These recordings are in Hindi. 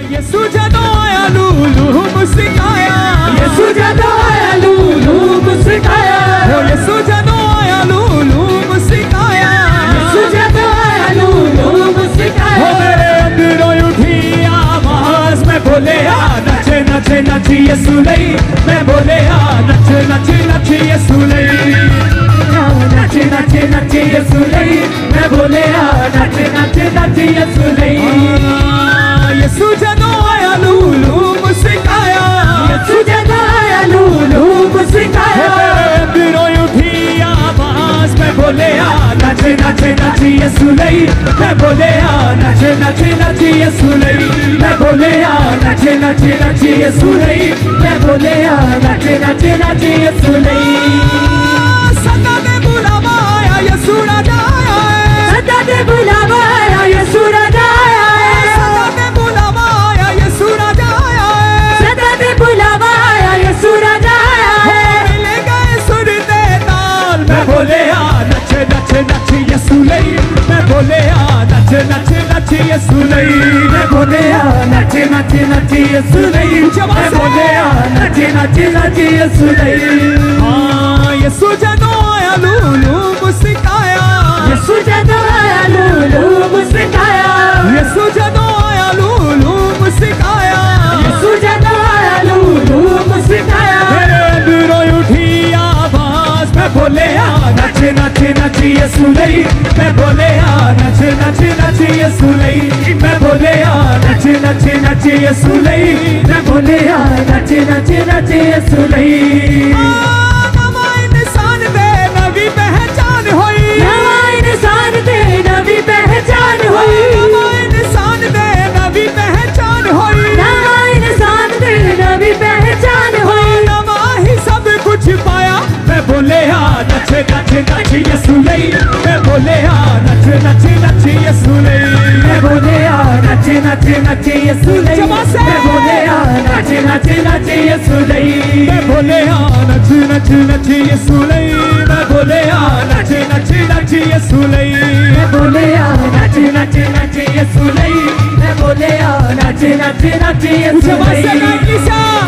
यसू जदों आया लूलू मुस्काया, यसू जदों आया लूलू मुस्काया, ओ यसू जदों आया लूलू मुस्काया, यसू जदों आया लूलू मुस्काया। ओ मेरे अंदरों उठी आवाज, मैं बोले आ नच नच नच यसू लई, मैं बोले आ नच नच नच यसू लई, नच नच नच यसू लई, मैं बोले आ नच नच नच यसू लई। यसू जदों आया लूलू मुस्काया, यसू जदों आया लूलू मुस्काया, अंदरों उठी आवाज, मैं बोले आ नच नच नच यसू लई, मैं बोले आ नच नच नच यसू लई, मैं बोले आ नच नच नच यसू लई, मैं बोले आ नच नच नच यसू लई। सदा दे बुलावा आया यसू राजा आया है, सदा दे बुलावा आया यसू राजा आया है, सदा दे बुलावा आया यसू राजा आया है, सदा दे बुलावा आया यसू राजा आया है। मिले गए सुर दे ताल, मैं बोले आ नच नच नच यसू लई, मैं बोले आ नच नच नच यसू लई, मैं बोले आ नच नच नच यसू लई, मैं बोले आ नच नच नच यसू लई। हाँ यसू जदों आया लूलू मुस्काया, यसू जदों आया लूलू मुस्काया, यसू जदों आया लूलू मुस्काया, यसू जदों आया लूलू मुस्काया, मेरे अंदरों उठी आवाज, मैं बोले आ नच नच नच यसू लई, मैं बोले आ नच नच नच यसू लई, मैं बोले आ नच नच नच यसू लई, मैं बोले आ नच नच नच यसू लई। नवा इंसान दे नवी पहचान होई, नवा इंसान दे नवी पहचान हुई, नवा इंसान दे नवी पहचान होई, नवा इंसान दे नवी पहचान हुई, नवा ही सब कुछ पाया, मैं बोले आ नच नच नच यसू लई, मैं बोले आ नच नच नच यसू लई, मैं बोले आ नच नच नच यसू लई, मैं बोले आ नच नच नच यसू लई, मैं बोले आ नच नच नच यसू लई, मैं बोले आ नच नच नच यसू लई, मैं बोले आ नच नच नच यसू लई, मैं बोले आ नच नच नच यसू लई।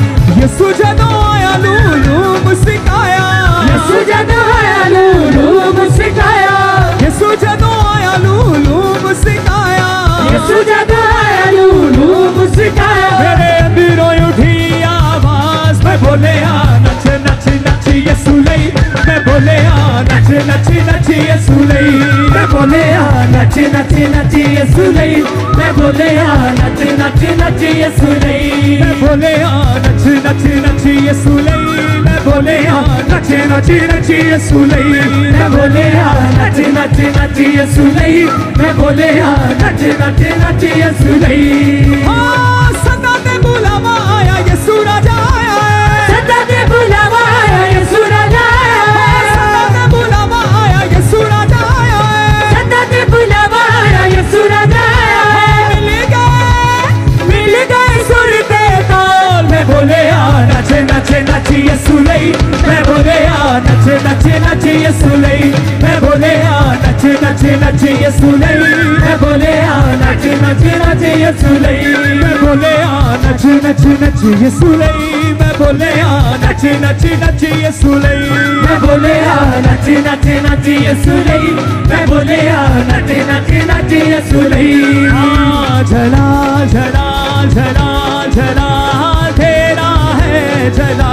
यसू जदों आया लूलू मुस्काया, यसू जदों आया लूलू मुस्काया, यसू जदों आया लूलू मुस्काया, यसू जदों आया लूलू मुस्काया, मेरे अंदरों उठी आवाज, मैं बोले आ नच नच नच यसू लई, मैं बोले आ नच नच नच यसू लई, मैं बोले आ नच नच नच यसू लई, मैं बोले आ नच नच नच यसू लई, मैं बोले आ नच नच नच यसू लई, मैं बोले आ नच नच नच यसू लई, मैं बोले आ नच नच नच यसू लई, मैं बोले आ नच नच नच यसू लई। हाँ सदा दे बुलावा आया यसू राजा आया है, सदा दे बुलावा आया यसू राजा आया है, सदा दे बुलावा आया यसू राजा आया है, सदा दे बुलावा आया यसू राजा आया है। मिल गए सुर के ताल, मैं बोले आ नच नच नच यसू लई, मैं बोले आ नच नच नच यसू लई, मैं बोले आ नच नच नच यसू लई, मैं बोले आ नच नच नच यसू लई, मैं बोले आ नच नच नच यसू लई, मैं बोले आ नच नच नच यसू लई, मैं बोले आ नच नच नच यसू लई, मैं बोले आ नच नच नच यसू लई। हाँ झला झला झला झला तेरा है झला,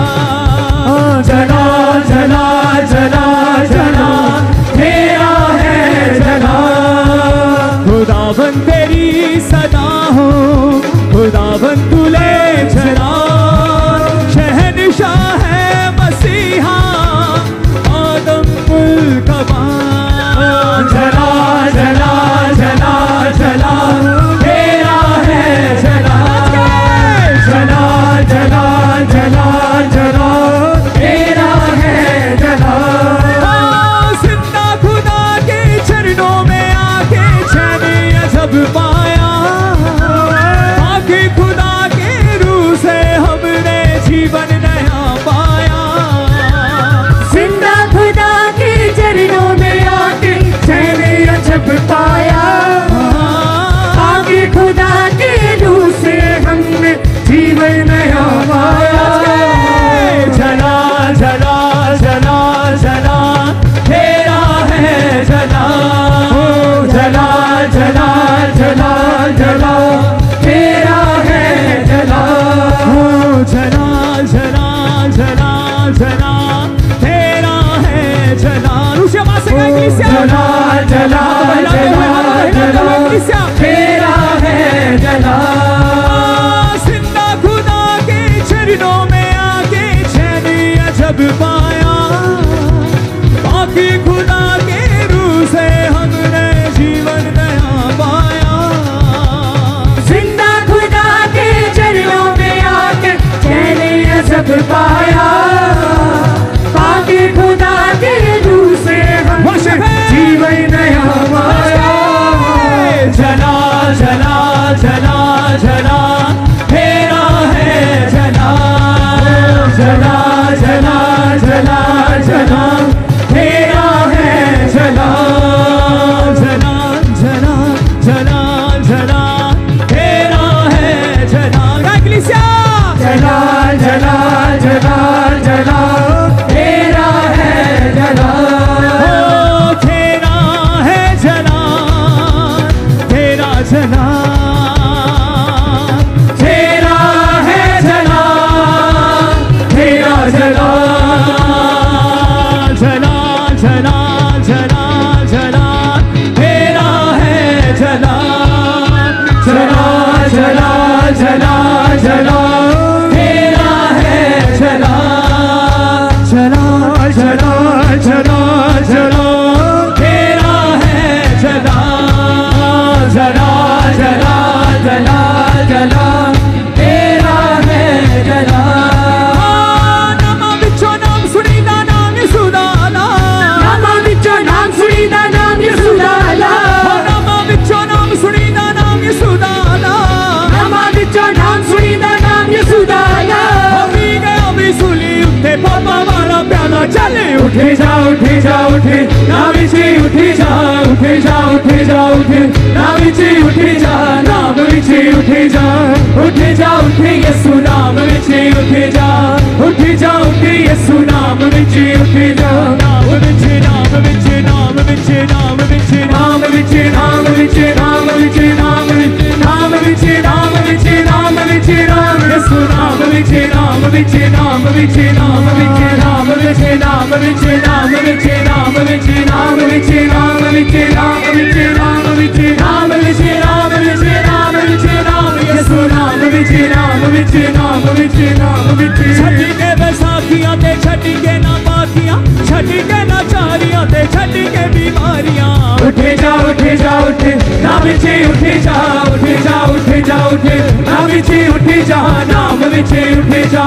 झला झला झला झला तेरा है झला, खुदावन तेरी सदा हो, खुदावन तुले झला, शहनशाह है मसीहा आदम मुल्क कमान, झला झला झला झला तेरा है झला, झला झला झला झला तेरा है झला। जिंदा खुदा के चरणों में आके चैन अजब पाया, आके खुदा के रूह से चला चला तेरा है चला चला चला चला चला तेरा है चला चला चला चला चला तेरा है चला नामा बिचो नाम सुनीदा नाम यसुदाला नामा बिचो नाम सुनीदा नाम यसुदाला नामा बिचो नाम सुनीदा नाम यसुदाला नामा बिचो नाम सुनीदा नाम यसुदाला अभी गया भी सुली उठे पापा वाला प्याला चले उठे जा उठे जा उठे नाविची उठे जा उठे जा उठे जा उठे नाविची उठे जा नाम विची उठे जा उठे जा उठे यसु नाम विची उठे जा उठे जा उठे यसु नाम विची उठे जा नाम विची नाम विची नाम विची नाम विची नाम विची नाम विची नाम विची नाम विची नाम विची नाम विची नाम विची नाम यसु नाम विची नाम विची नाम विची नाम विची नाम विची नाम विची नाम विची नाम विची नाम विची नाम विची नाम विची नाम विची नाम विची नाम विची नाम विची नाम यसु नाम विची नाम विची नाम विची नाम विची छठी के बैसाखियां ते छठी के ना पाखियां छठी के ना चारियां ते छठी के बीमारियां उठे जा उठे जा उठे नाम विची उठे जा उठे जा उठे जा उठे नाम विची उठे जा नाम विची उठे जा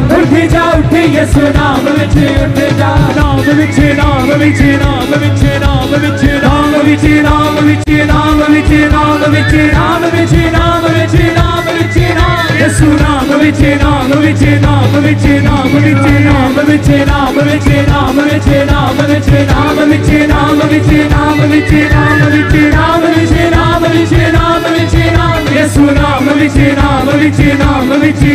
उठे यसु नाम विची उठे जा नाम विची नाम विची नाम विची नाम विची नाम विची नाम विची नाम विची नाम विची नाम विची नाम विची नाम विची नाम यसु नाम विची नाम विची नाम विची नाम विची नाम विची नाम विची नाम विची नाम विची नाम विची नाम विची नाम विची नाम विची नाम विची नाम विची नाम विची नाम यसु नाम विची नाम विची नाम विची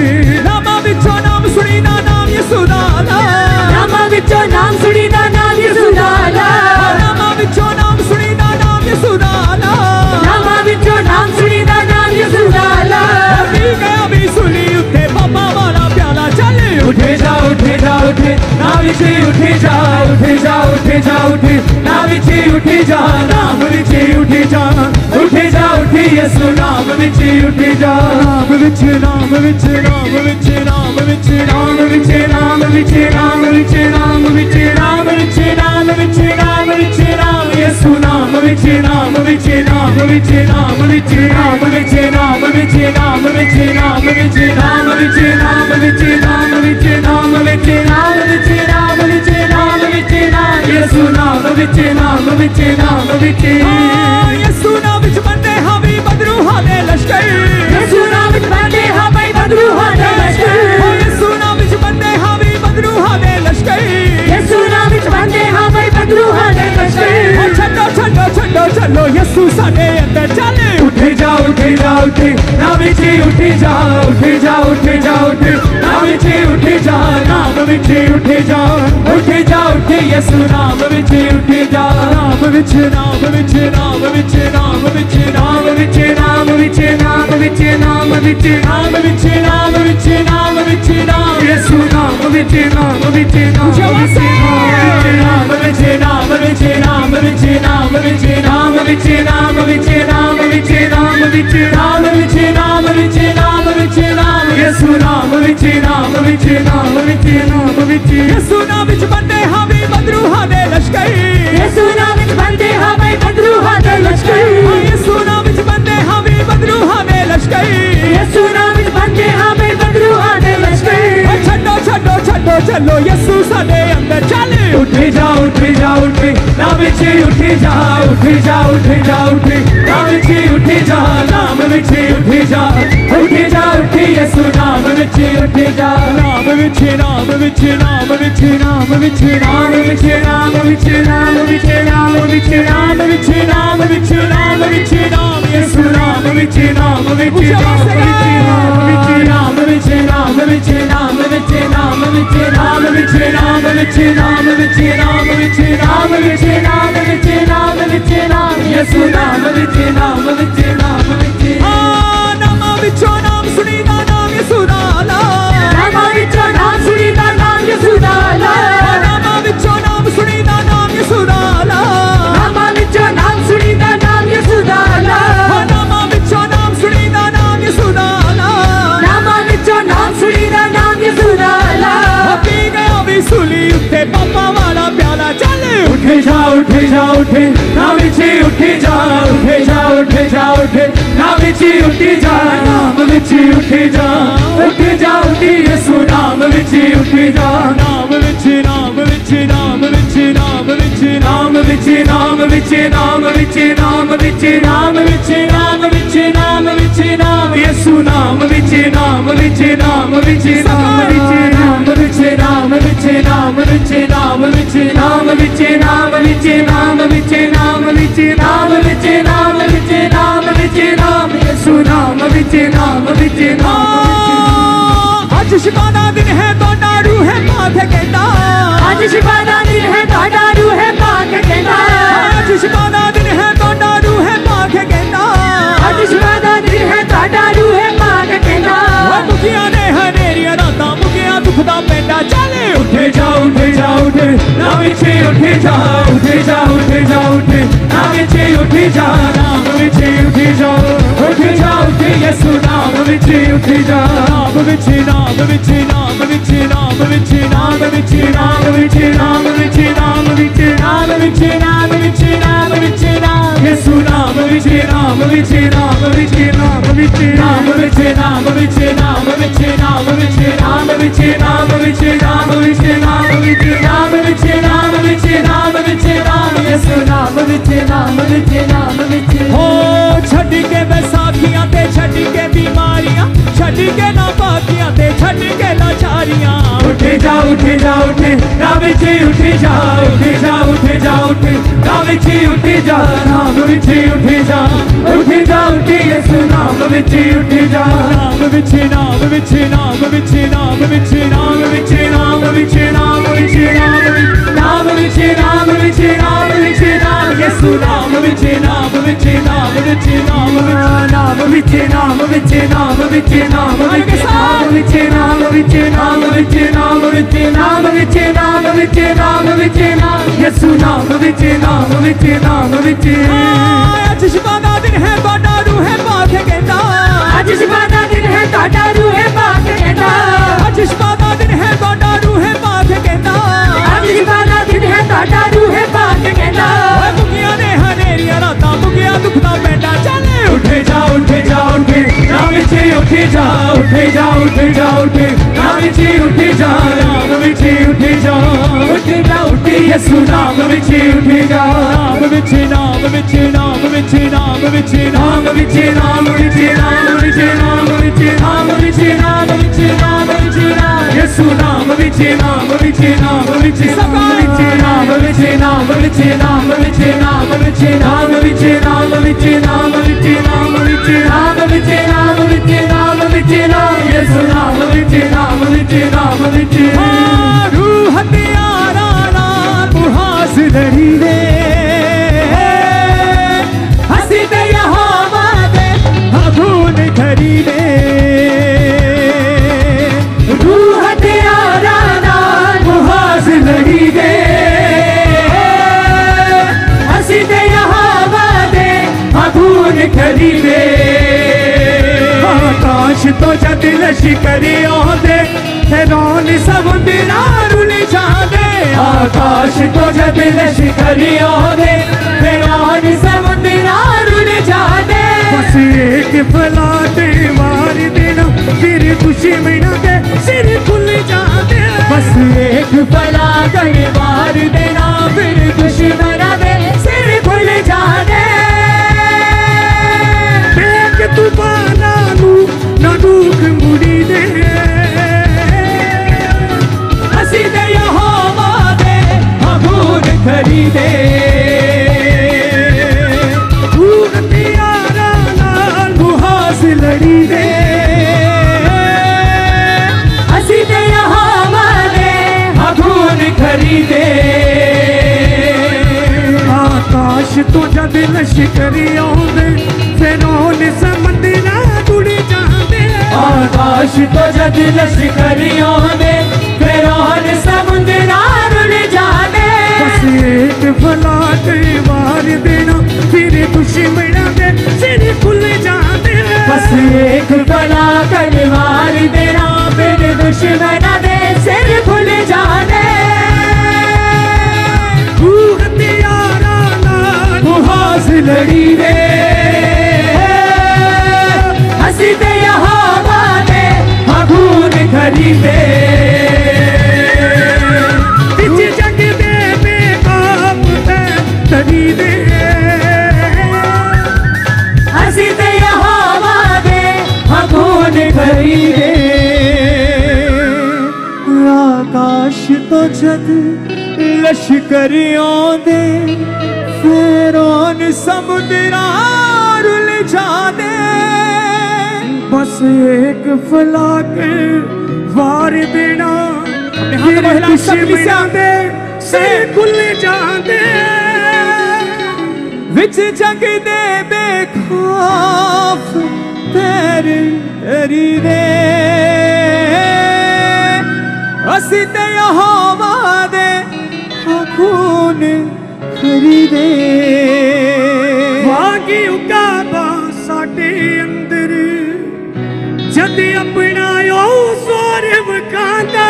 नाम विचो नाम सुनीदा नाम यसुदाला नाम विचो नाम सुनीदा नाम यसुदाला नाम विचो नाम सुनीदा नाम यसुदाला नाम विचो नाम सुनीदा नाम यसुदाला अभी गया भी सुनी उठे पापा वाला प्याला चले उठे जा उठे जा उठे नाविची उठे जा उठे जा उठे जा उठे नाविची उठे जा नाम विची उठे जा उठे जा उठे यसु नाम विची उठे जा नाम विची नाम विची नाम विची नाम विची नाम विची नाम विची नाम विची नाम विची नाम विची नाम विची नाम विची नाम यसु नाम विची नाम विची नाम विची नाम विची नाम विची नाम विची नाम विची नाम विची नाम विची नाम विची नाम विची नाम विची नाम विची नाम विची नाम विची नाम यसु नाम विची नाम विची नाम विची यसु नाम विच बंदे हावी बदरू हादे लश्कर यसु नाम विच बंदे हावी बदरू हादे लश्कर यसु नाम विच बंदे हावी बदरू हादे लश्कर यसु नाम विच बंदे हावी बदरू हादे लश्कर छड्डो छड्डो छड्डो चलो यसु साडे अंदर चले उठे जा उठे जा उठे नाम विची उठे जा उठे जा उठे जा उठे नाम विची उठे जा नाम विची उठे जा उठे जा उठे यसु नाम विची उठे जा नाम विची नाम विची नाम विची नाम विची नाम विची नाम विची नाम विची नाम विची नाम विची नाम विची नाम विची नाम यसु नाम विची नाम विची नाम विची नाम विची नाम विची नाम विची नाम विची नाम विची नाम विची नाम विची नाम विची नाम विची नाम विची नाम विची नाम यसु नाम विची नाम विची नाम विची नाम विची यसु नाम विच बंदे हावी बदरू हादे लश्कर यसु नाम विच बंदे हावी बदरू हादे लश्कर यसु नाम विच बंदे हावी बदरू हादे लश्कर यसु नाम विच बंदे हावी बदरू हादे लश्कर छड्डो छड्डो छड्डो चलो यसु साडे अंदर चले उठे जा उठे जा उठे नाम विची उठे जा उठे जा उठे जा उठे नाम विची उठे जा नाम विची उठे जा उठे जा उठे यसु नाम विची उठे जा नाम विची नाम विची नाम विची नाम विची नाम विची नाम विची नाम विची नाम विची नाम विची नाम विची नाम विची नाम यसु नाम विची नाम विची नाम विची नाम विची नाम विची नाम विची नाम विची नाम विची नाम विची नाम विची नाम विची नाम विची नाम विची नाम विची नाम यसु नाम विची नाम विची नाम विची नाम विचो नाम सुनीदा नाम यसुदाला नाम विचो नाम सुनीदा नाम यसुदाला नाम विचो नाम सुनीदा नाम यसुदाला नाम विचो नाम सुनीदा नाम यसुदाला नाम विचो नाम सुनीदा नाम यसुदाला ते पापा वाला प्याला चल उठे जा उठे जा उठे ना विची उठे जा उठे जा उठे जा उठे ना विची उठे जा नाम विची उठे जा उठी यसु नाम विची उठे जा नाम विची नाम विची नाम विची नाम विची नाम विची नाम विची नाम विची नाम विची नाम विची नाम विची नाम विची नाम यसु नाम विची नाम विची नाम विची नाम विची नाम विची नाम विची नाम विची नाम विची नाम विची नाम विची नाम विची नाम विची नाम विची नाम विची नाम विची नाम यसु नाम विची नाम विची नाम आज शिफा दा दिन है तो डारू है पाक कहता आज शिफा दा दिन है तो डारू है पाक कहता आज शिफा दा दिन है तो डारू है पाक कहता आज शिफा दा दिन है तो डारू है पाक कहता वो मुखिया ने हनेरिया राता मुखिया दुख दा पेंडा चले उठे जा उठे जा उठे ना विचे उठे जा उठे जा उठे जा उठे ना विचे उठे जा नाम विचे उठे जा उठे यसु नाम विचे उठे जा नाम विचे नाम विचे नाम विचे नाम विचे नाम विचे नाम विचे नाम विचे नाम विचे नाम विचे नाम विचे नाम विचे नाम यसु नाम विचे नाम विचे नाम विचे नाम विचे नाम विचे नाम विचे नाम विचे नाम विचे नाम विचे नाम विचे नाम विचे नाम विचे नाम विचे नाम विचे नाम विचे नाम यसु नाम विचे नाम विचे नाम विचे हो छड़ी के बैसाखियां ते छड़ी के बीमारियां छड़ी के ना बाकियां ते छड़ी के लाचारियां उठे जा उठे जा उठे ना विचे उठे जा उठे जा उठे जा उठे ना विचे उठे जा नाम विचे उठे जा उठे यसु नाम विचे उठे जा नाम विचे नाम विचे नाम विचे नाम विचे नाम विचे नाम विचे नाम विचे नाम विचे नाम विचे नाम विचे नाम यसु नाम विचे नाम विचे नाम विचे नाम विचे नाम विचे नाम विचे नाम विचे नाम विचे नाम विचे नाम विचे नाम विचे नाम विचे नाम विचे नाम यसु नाम विचे नाम विचे नाम विचे आज शिफा दा दिन है तो डारू है पाक कहता आज शिफा दा दिन है तो डारू है पाक कहता आज शिफा दा दिन है तो डारू है पाक कहता आज शिफा दा दिन है तो डारू है पाक कहता ओए मुखिया ने हनेरिया राता मुखिया दुख दा पेंडा चले उठे जा उठे जा उठे ना विचे उठे जा उठे जा उठे जा उठे ना विचे उठे जा नाम विचे उठे जा उठे यसु नाम विचे उठे जा नाम विचे नाम विचे नाम विचे नाम विचे नाम विचे नाम विचे नाम विचे नाम विचे नाम विचे नाम विचे नाम विचे नाम यसु नाम विचे नाम विचे नाम विचे नाम विचे नाम विचे नाम विचे नाम विचे नाम विचे नाम विचे नाम विचे नाम विचे नाम विचे नाम विचे नाम विचे नाम यसु नाम विचे नाम विचे नाम विचे रूह हथियारा नाम मुहास धरी दे हंसी दे यहोवा दे हबून खरीदे रूह हथियारा नाम मुहास धरी दे हंसी दे यहोवा दे हबून खरीदे आकाश तो जद लश्करी आंदे हैरान समुद्रा रुल जांदे आकाश तो जद लश्करी आंदे हैरान समुद्रा रुल जांदे बस एक फलाटे मार देना फिर खुशी मना दे सिर खुल जाते बस एक फलाटे मार देना फिर खुशी मना दे सिर खुल जाते देख तूफाना ना दुख मुड़ी दे हंसी दे यहोवा दे हबून खरीदे रूह हथियारा नाल मुहास लड़ी दे हंसी दे यहोवा दे हबून खरीदे आकाश तो जद लश्करी आंदे फिरौन समंदरा जुड़ जांदे आकाश तो जद लश्करी आंदे फिरौन समुद्रा रुल जांदे बस एक फलाटे मार देना फिर दुश्मना दे सिर खुल जाते बस एक फलाटे मार देना फिर दुश्मना दे सिर खुल जाते लड़ी दे असी ते यहोवा दे खून खरीदे बिच जग दे बेकाब ते लड़ी दे असी ते यहोवा दे खून खरीदे आकाश तो जद लश्करियों दे फिरौन समुद्रा रुल जादे बस एक फलाक वार देना दुश्मनां दे सिर खुल जांदे विच जग दे बेखौफ तेरी दे असी ते यहोवा दे खून खरीदे वागी उकाबा साडे अंदर जद अपना ओ जोर वखांदा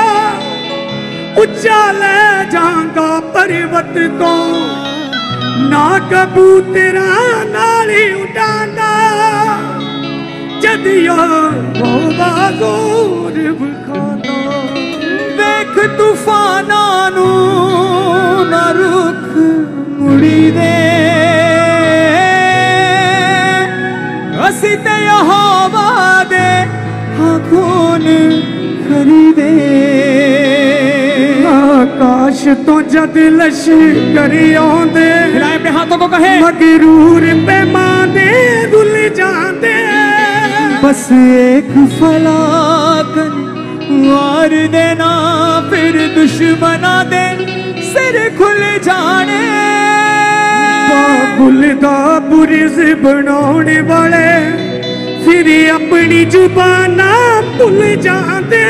उच्चा ले जांगा पर्वत को ना कबूतरा नाली उड़ांदा जद यहोवा जोर वखांदा देख तूफाना नू ना रुख मुड़ी दे असी ते यहोवा दे खून खरीदे आकाश तो जद लश्कर आंदे हिलाए अपने हाथों को कहे मगरूर पैमाने रुल जांदे बस एक फलाकन वार देना फिर दुश्मना दे सिर खुल जाने बाबुल दा बुरिज बनाने वाले फिर अपनी जुबाना भुल जाते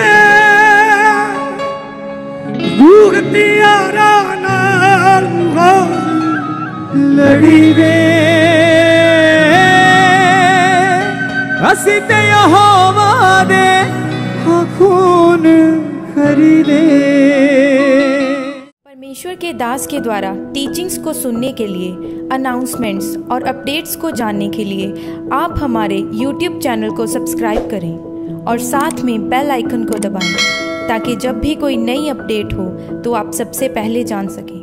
रूह तियारा नाल लड़ी दे असी ते यहोवा दे खून खरीदे। परमेश्वर के दास के द्वारा टीचिंग्स को सुनने के लिए, अनाउंसमेंट्स और अपडेट्स को जानने के लिए आप हमारे YouTube चैनल को सब्सक्राइब करें और साथ में बेल आइकन को दबाएं ताकि जब भी कोई नई अपडेट हो तो आप सबसे पहले जान सकें।